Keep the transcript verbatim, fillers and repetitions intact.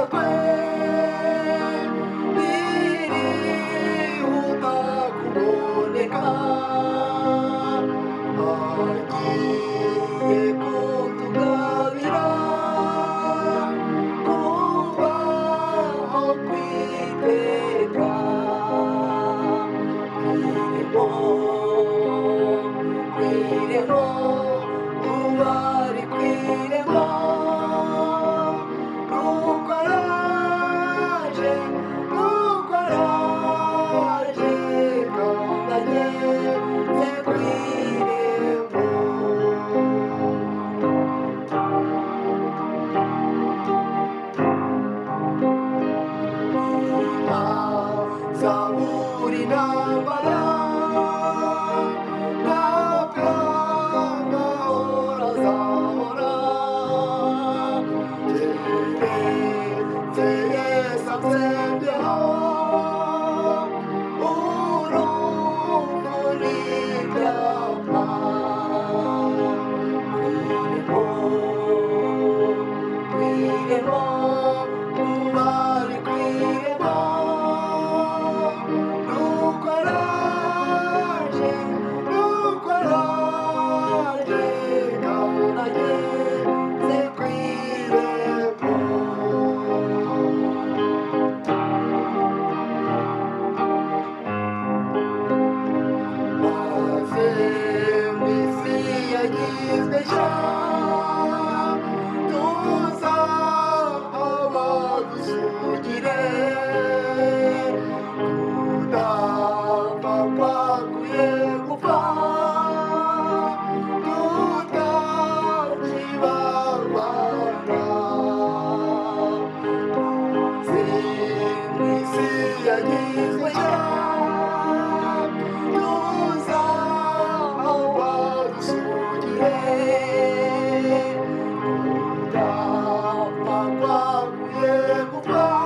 kwe birihuta kuboneka agiye kutugabira kubaho kwiteka kwiremo kwiremo ubari kwiremo nuko araje nuko araje kandi ageze kwiremo zaburi n'ambara n'akangahora zahora tereza nsembyeho urupfu n'ibyapa kwiremo kwiremo ubari kwiremo nuko araje nuko araje kandi ageze kwirembo maze mw'isi yagizwe nshya tuzaba dusugire kudapfa kwaguye gupfa tutakibabara mw'isi yagizwe nshya tuzaba dusugire kudapfa kwaguye gupfa